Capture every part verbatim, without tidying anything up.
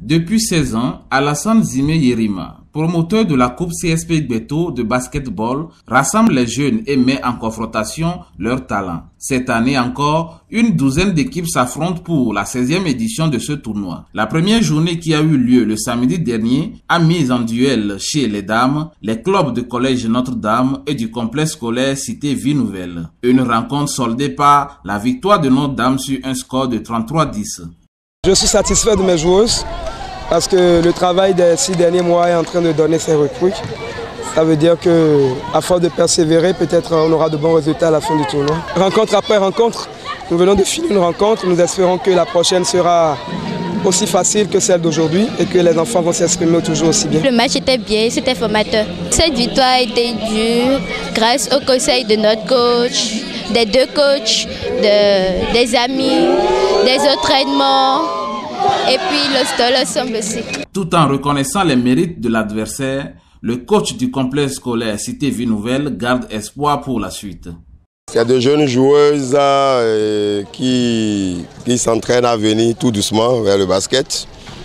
Depuis seize ans, Alassane Zime Yerima, promoteur de la Coupe C S P Gbeto de basketball, rassemble les jeunes et met en confrontation leurs talents. Cette année encore, une douzaine d'équipes s'affrontent pour la seizième édition de ce tournoi. La première journée qui a eu lieu le samedi dernier a mis en duel chez les dames les clubs de collège Notre-Dame et du complexe scolaire Cité Vie Nouvelle. Une rencontre soldée par la victoire de Notre-Dame sur un score de trente-trois à dix. Je suis satisfait de mes joueuses parce que le travail des six derniers mois est en train de donner ses fruits. Ça veut dire qu'à force de persévérer, peut-être on aura de bons résultats à la fin du tournoi. Rencontre après rencontre, nous venons de finir une rencontre. Nous espérons que la prochaine sera aussi facile que celle d'aujourd'hui et que les enfants vont s'exprimer toujours aussi bien. Le match était bien, c'était formateur. Cette victoire a été due grâce au conseil de notre coach, des deux coachs, de, des amis, des entraînements et puis le ensemble aussi. Tout en reconnaissant les mérites de l'adversaire, le coach du complexe scolaire Cité Vie Nouvelle garde espoir pour la suite. Il y a de jeunes joueuses euh, qui, qui s'entraînent à venir tout doucement vers le basket.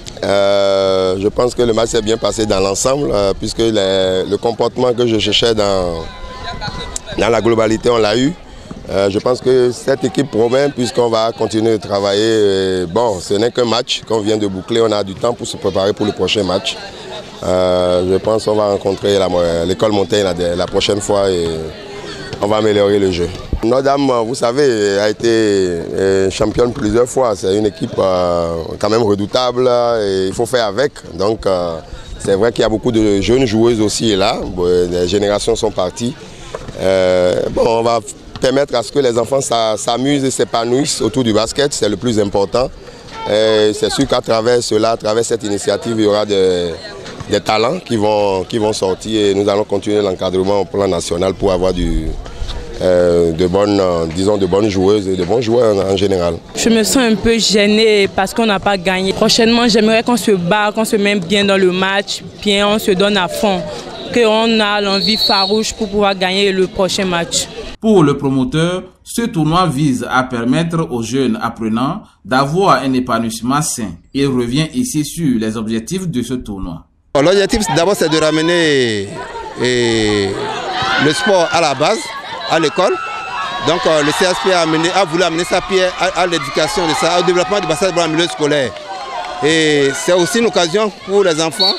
Euh, je pense que le match s'est bien passé dans l'ensemble, euh, puisque les, le comportement que je cherchais dans, dans la globalité, on l'a eu. Euh, je pense que cette équipe promet, puisqu'on va continuer de travailler. Et bon, ce n'est qu'un match qu'on vient de boucler, on a du temps pour se préparer pour le prochain match. Euh, je pense qu'on va rencontrer l'école Montaigne la, la prochaine fois et on va améliorer le jeu. Notre-Dame, vous savez, a été championne plusieurs fois. C'est une équipe euh, quand même redoutable et il faut faire avec. Donc euh, c'est vrai qu'il y a beaucoup de jeunes joueuses aussi là. Bon, les générations sont parties. Euh, bon, on va permettre à ce que les enfants s'amusent et s'épanouissent autour du basket, c'est le plus important. C'est sûr qu'à travers cela, à travers cette initiative, il y aura des, des talents qui vont, qui vont sortir et nous allons continuer l'encadrement au plan national pour avoir du, euh, de, bonnes, disons, de bonnes joueuses et de bons joueurs en, en général. Je me sens un peu gênée parce qu'on n'a pas gagné. Prochainement, j'aimerais qu'on se bat, qu'on se mette bien dans le match, bien on se donne à fond, qu'on a l'envie farouche pour pouvoir gagner le prochain match. Pour le promoteur, ce tournoi vise à permettre aux jeunes apprenants d'avoir un épanouissement sain. Il revient ici sur les objectifs de ce tournoi. L'objectif d'abord c'est de ramener et, le sport à la base, à l'école. Donc le C S P a, amené, a voulu amener sa pierre à, à l'éducation de ça, au développement du basketball en milieu scolaire. Et c'est aussi une occasion pour les enfants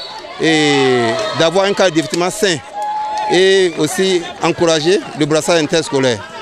d'avoir un cadre de divertissement sain et aussi encourager le brassage interscolaire.